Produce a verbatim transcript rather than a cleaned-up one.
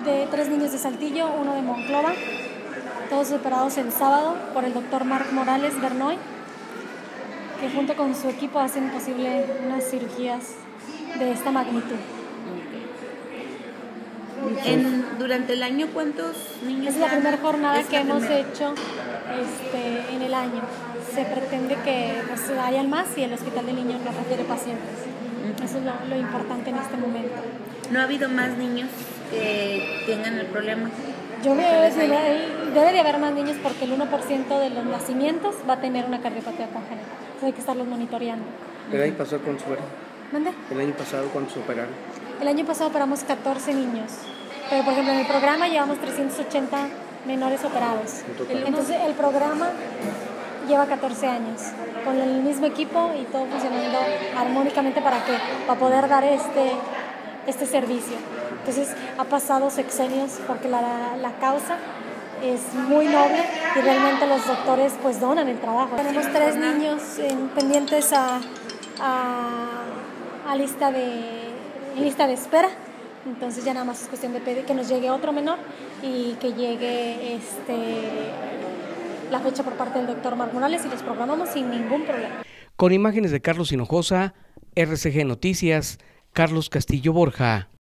de tres niños de Saltillo, uno de Monclova, todos operados el sábado por el doctor Marc Morales Bernoy, que junto con su equipo hacen posible unas cirugías de esta magnitud. En, durante el año, ¿cuántos niños? Es la primera jornada es que hemos primera. hecho este, en el año. Se pretende que pues, hayan más y el Hospital del Niño nos refiere pacientes. Uh-huh. Eso es lo, lo importante en este momento. ¿No ha habido más niños que tengan el problema? Yo creo que debe, debe de haber más niños porque el uno por ciento de los nacimientos va a tener una cardiopatía congénita. Entonces hay que estarlos monitoreando. ¿El año pasado cuántos fueron? ¿Mande? ¿El año pasado cuántos operaron? El año pasado operamos catorce niños. Pero, por ejemplo, en el programa llevamos trescientos ochenta menores operados. Entonces, el programa lleva catorce años, con el mismo equipo y todo funcionando armónicamente para que para poder dar este, este servicio. Entonces, ha pasado sexenios porque la, la causa es muy noble y realmente los doctores pues donan el trabajo. Tenemos tres niños en, pendientes a, a, a lista, de, lista de espera. Entonces ya nada más es cuestión de pedir que nos llegue otro menor y que llegue este, la fecha por parte del doctor Marc Morales y los programamos sin ningún problema. Con imágenes de Carlos Hinojosa, R C G Noticias, Carlos Castillo Borja.